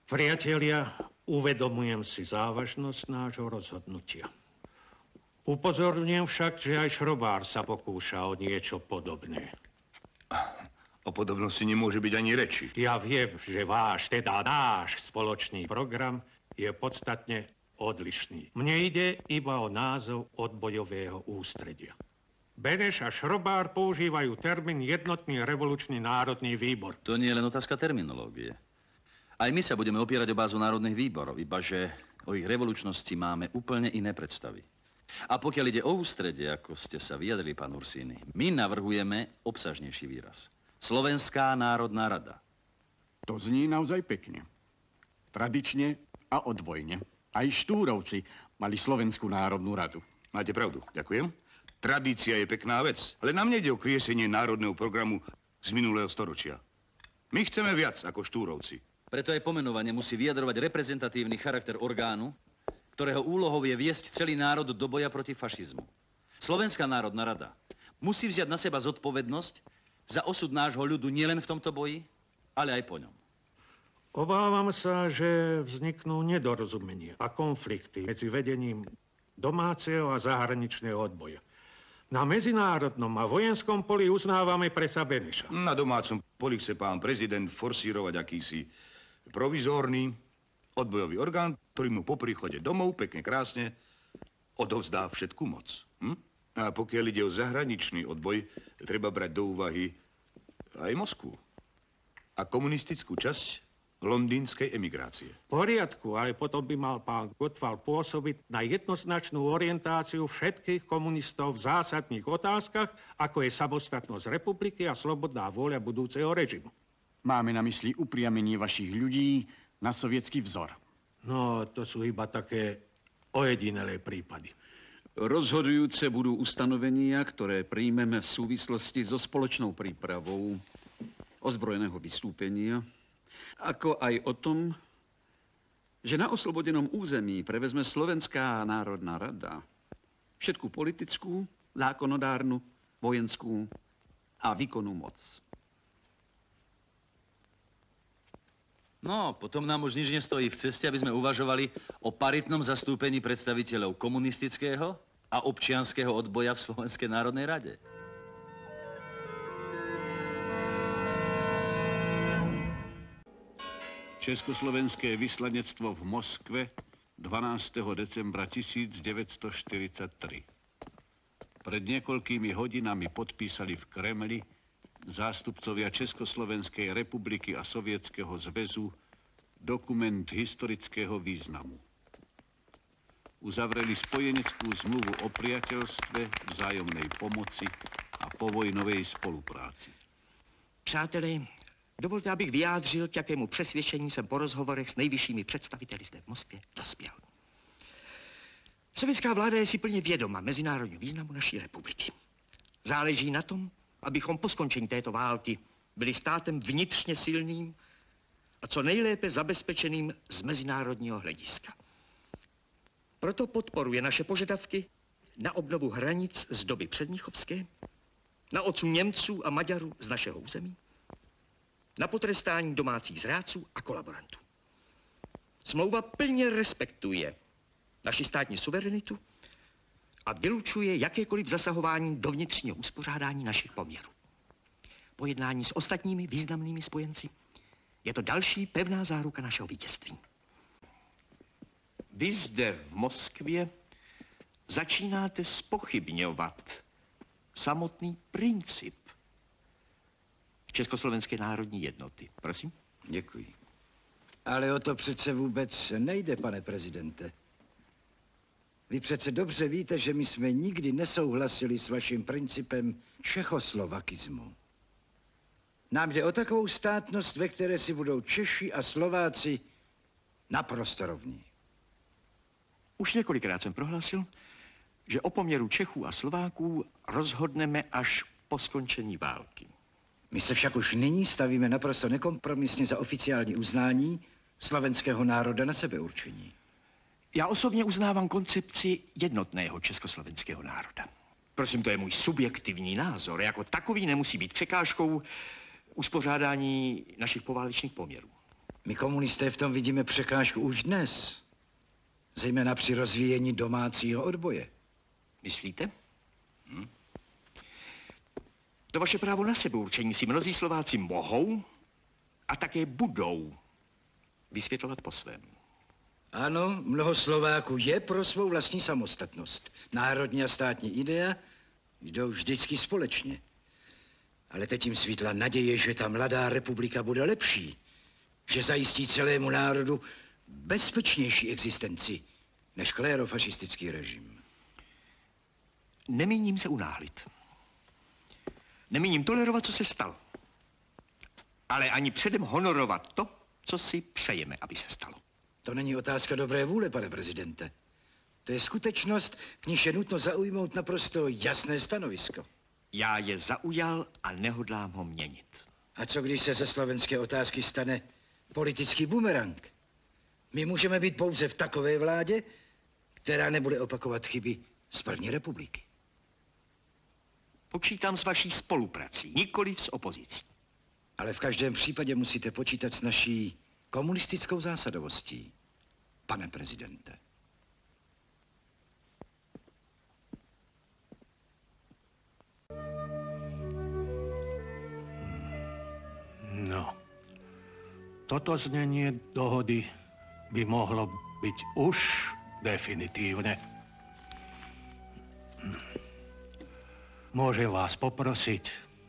Priatelia, uvedomujem si závažnosť nášho rozhodnutia. Upozorňujem však, že aj Šrobár sa pokúša o niečo podobné. O podobnosti nemôže byť ani reči. Ja viem, že váš, teda náš spoločný program je podstatne odlišný. Mne ide iba o názov odbojového ústredia. Beneš a Šrobár používajú termín Jednotný revolučný národný výbor. To nie je len otázka terminológie. Aj my sa budeme opierať o bázu národných výborov, iba že o ich revolučnosti máme úplne iné predstavy. A pokiaľ ide o ústredie, ako ste sa vyjadrili, pán Ursíny, my navrhujeme obsažnejší výraz. Slovenská národná rada. To znie naozaj pekne. Tradične a odbojne. Aj Štúrovci mali Slovenskú národnú radu. Máte pravdu, ďakujem. Tradícia je pekná vec, ale nám nejde o kriesenie národného programu z minulého storočia. My chceme viac ako Štúrovci. Preto aj pomenovanie musí vyjadrovať reprezentatívny charakter orgánu, ktorého úlohou je viesť celý národ do boja proti fašizmu. Slovenská národná rada musí vziať na seba zodpovednosť za osud nášho ľudu nielen v tomto boji, ale aj po ňom. Obávam sa, že vzniknú nedorozumenia a konflikty medzi vedením domáceho a zahraničného odboja. Na medzinárodnom a vojenskom poli uznávame presa Beneša. Na domácom poli chce pán prezident forsírovať akýsi provizórny odbojový orgán, ktorý mu po príchode domov pekne krásne odovzdá všetku moc. A pokiaľ ide o zahraničný odboj, treba brať do úvahy aj Moskvu a komunistickú časť londýnskej emigrácie. V poriadku, ale potom by mal pán Gottwald pôsobiť na jednoznačnú orientáciu všetkých komunistov v zásadných otázkach, ako je samostatnosť republiky a slobodná vôľa budúceho režimu. Máme na mysli upriamenie vašich ľudí na sovietský vzor. No, to sú iba také ojedinelé prípady. Rozhodujúce budú ustanovenia, ktoré príjmeme v súvislosti so spoločnou prípravou ozbrojeného vystúpenia, ako aj o tom, že na oslobodenom území prevezme Slovenská národná rada všetku politickú, zákonodárnu, vojenskú a výkonnú moc. No, potom nám už nič nestojí v ceste, aby sme uvažovali o paritnom zastúpení predstaviteľov komunistického a občianskeho odboja v Slovenskej národnej rade. Československé vyslanectvo v Moskve 12. decembra 1943. Pred niekoľkými hodinami podpísali v Kremli zástupcovia Československej republiky a Sovietskeho zväzu dokument historického významu. Uzavreli spojeneckú zmluvu o priateľstve, vzájomnej pomoci a povojnovej spolupráci. Přátelé, dovolte, abych vyjádřil, k jakému přesvědčení jsem po rozhovorech s nejvyššími představiteli zde v Moskvě dospěl. Sovětská vláda je si plně vědoma mezinárodního významu naší republiky. Záleží na tom, abychom po skončení této války byli státem vnitřně silným a co nejlépe zabezpečeným z mezinárodního hlediska. Proto podporuje naše požadavky na obnovu hranic z doby předmnichovské, na odsun Němců a Maďarů z našeho území, na potrestání domácích zrádců a kolaborantů. Smlouva plně respektuje naši státní suverenitu a vylučuje jakékoliv zasahování do vnitřního uspořádání našich poměrů. Po jednání s ostatními významnými spojenci je to další pevná záruka našeho vítězství. Vy zde v Moskvě začínáte zpochybňovat samotný princip Československé národní jednoty. Prosím? Děkuji. Ale o to přece vůbec nejde, pane prezidente. Vy přece dobře víte, že my jsme nikdy nesouhlasili s vaším principem čechoslovakismu. Nám jde o takovou státnost, ve které si budou Češi a Slováci naprosto rovní. Už několikrát jsem prohlásil, že o poměru Čechů a Slováků rozhodneme až po skončení války. My se však už nyní stavíme naprosto nekompromisně za oficiální uznání slovenského národa na sebeurčení. Já osobně uznávám koncepci jednotného československého národa. Prosím, to je můj subjektivní názor. Jako takový nemusí být překážkou uspořádání našich poválečných poměrů. My komunisté v tom vidíme překážku už dnes. Zejména při rozvíjení domácího odboje. Myslíte? To vaše právo na sebeurčení si mnozí Slováci mohou a také budou vysvětlovat po svém. Ano, mnoho Slováků je pro svou vlastní samostatnost. Národní a státní idea jdou vždycky společně. Ale teď jim svítla naděje, že ta mladá republika bude lepší. Že zajistí celému národu bezpečnější existenci než klérofašistický režim. Nemíním se unáhlit. Nemíním tolerovat, co se stalo. Ale ani předem honorovat to, co si přejeme, aby se stalo. To není otázka dobré vůle, pane prezidente. To je skutečnost, k níž je nutno zaujmout naprosto jasné stanovisko. Já je zaujal a nehodlám ho měnit. A co když se ze slovenské otázky stane politický bumerang? My můžeme být pouze v takové vládě, která nebude opakovat chyby z první republiky. Počítám s vaší spoluprací, nikoliv s opozicí. Ale v každém případě musíte počítat s naší komunistickou zásadovostí, pane prezidente. No, toto znenie dohody by mohlo byť už definitívne. Môžem vás poprosiť?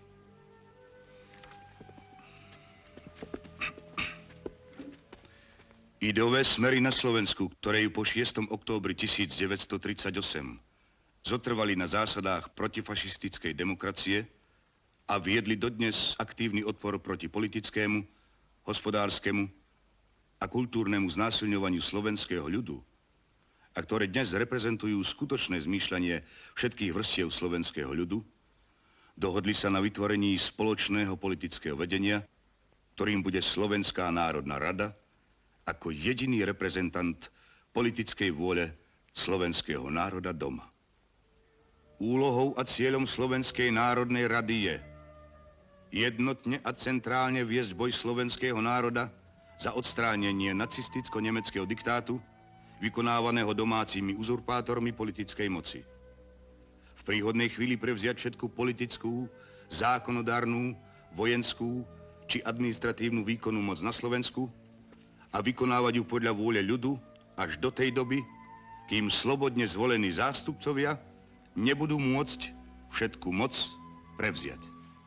Ideové smery na Slovensku, ktoré ju po 6. októbri 1938 zotrvali na zásadách protifašistickej demokracie a viedli dodnes aktívny odpor proti politickému, hospodárskemu a kultúrnemu znásilňovaniu slovenského ľudu a ktoré dnes reprezentujú skutočné zmýšľanie všetkých vrstiev slovenského ľudu, dohodli sa na vytvorení spoločného politického vedenia, ktorým bude Slovenská národná rada ako jediný reprezentant politickej vôle slovenského národa doma. Úlohou a cieľom Slovenskej národnej rady je jednotne a centrálne viesť boj slovenského národa za odstránenie nacisticko-nemeckého diktátu, vykonávaného domácimi uzurpátormi politickej moci. V príhodnej chvíli prevziať všetku politickú, zákonodárnu, vojenskú či administratívnu výkonnú moc na Slovensku a vykonávať ju podľa vôle ľudu až do tej doby, kým slobodne zvolení zástupcovia nebudú môcť všetku moc prevziať.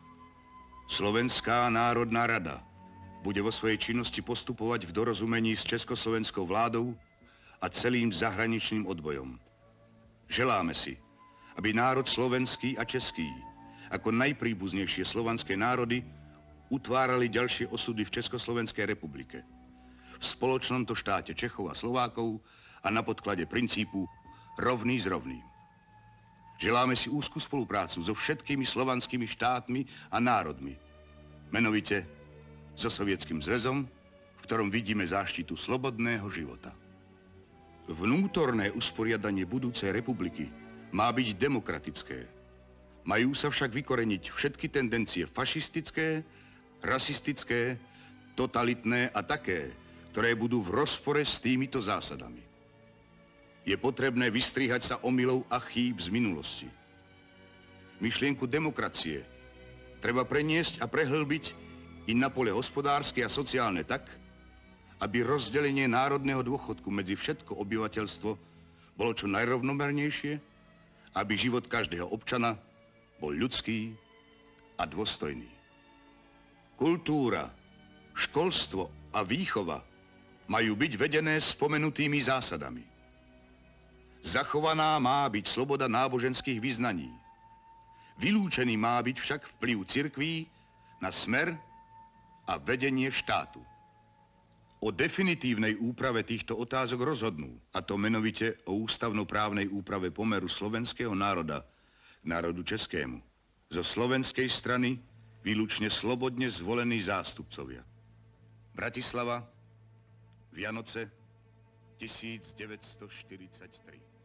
Slovenská národná rada bude vo svojej činnosti postupovať v dorozumení s československou vládou a celým zahraničným odbojom. Želáme si, aby národ slovenský a český, ako najpríbuznejšie slovanské národy, utvárali ďalšie osudy v Československej republike. V spoločnomto štáte Čechov a Slovákov a na podklade princípu rovný s rovným. Želáme si úzku spoluprácu so všetkými slovanskými štátmi a národmi, menovite so Sovietským zväzom, v ktorom vidíme záštitu slobodného života. Vnútorné usporiadanie budúcej republiky má byť demokratické. Majú sa však vykoreniť všetky tendencie fašistické, rasistické, totalitné a také, ktoré budú v rozpore s týmito zásadami. Je potrebné vystrihať sa omylov a chýb z minulosti. Myšlienku demokracie treba preniesť a prehlbiť i na pole hospodárske a sociálne tak, aby rozdelenie národného dôchodku medzi všetko obyvateľstvo bolo čo najrovnomernejšie, aby život každého občana bol ľudský a dôstojný. Kultúra, školstvo a výchova majú byť vedené spomenutými zásadami. Zachovaná má byť sloboda náboženských vyznaní. Vylúčený má byť však vplyv cirkví na smer a vedenie štátu. O definitívnej úprave týchto otázok rozhodnú, a to menovite o ústavnoprávnej úprave pomeru slovenského národa k národu českému. Zo slovenskej strany výlučne slobodne zvolení zástupcovia. Bratislava, Vianoce 1943.